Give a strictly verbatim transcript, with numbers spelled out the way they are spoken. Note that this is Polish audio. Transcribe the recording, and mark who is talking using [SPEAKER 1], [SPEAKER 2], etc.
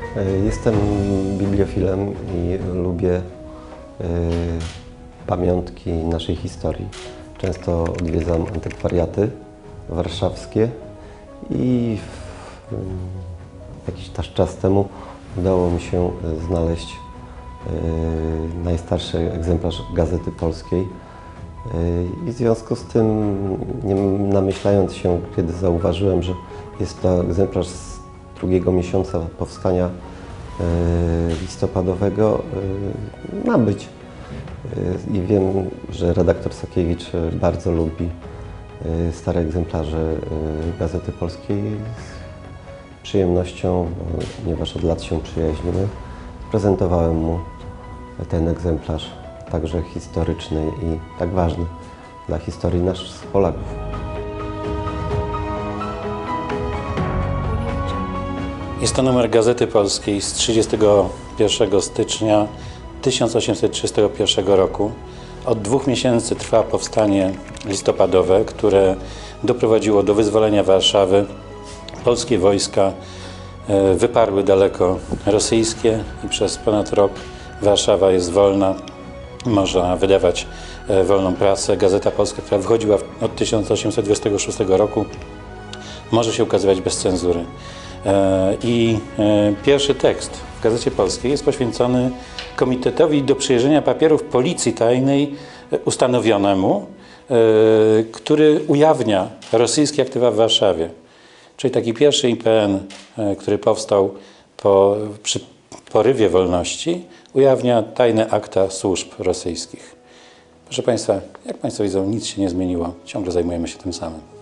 [SPEAKER 1] Jestem bibliofilem i lubię pamiątki naszej historii. Często odwiedzam antykwariaty warszawskie i jakiś czas temu udało mi się znaleźć najstarszy egzemplarz Gazety Polskiej. I w związku z tym, nie namyślając się, kiedy zauważyłem, że jest to egzemplarz z drugiego miesiąca powstania listopadowego, nabyć. I wiem, że redaktor Sakiewicz bardzo lubi stare egzemplarze Gazety Polskiej. Z przyjemnością, ponieważ od lat się przyjaźnimy, prezentowałem mu ten egzemplarz, także historyczny i tak ważny dla historii nas Polaków.
[SPEAKER 2] Jest to numer Gazety Polskiej z trzydziestego pierwszego stycznia tysiąc osiemset trzydziestego pierwszego roku. Od dwóch miesięcy trwa powstanie listopadowe, które doprowadziło do wyzwolenia Warszawy. Polskie wojska wyparły daleko rosyjskie i przez ponad rok Warszawa jest wolna. Można wydawać wolną prasę. Gazeta Polska, która wychodziła od tysiąc osiemset dwudziestego szóstego roku, może się ukazywać bez cenzury. I pierwszy tekst w Gazecie Polskiej jest poświęcony Komitetowi do przejrzenia papierów Policji Tajnej ustanowionemu, który ujawnia rosyjskie aktywa w Warszawie. Czyli taki pierwszy I P N, który powstał po, przy porywie wolności, ujawnia tajne akta służb rosyjskich. Proszę Państwa, jak Państwo widzą, nic się nie zmieniło. Ciągle zajmujemy się tym samym.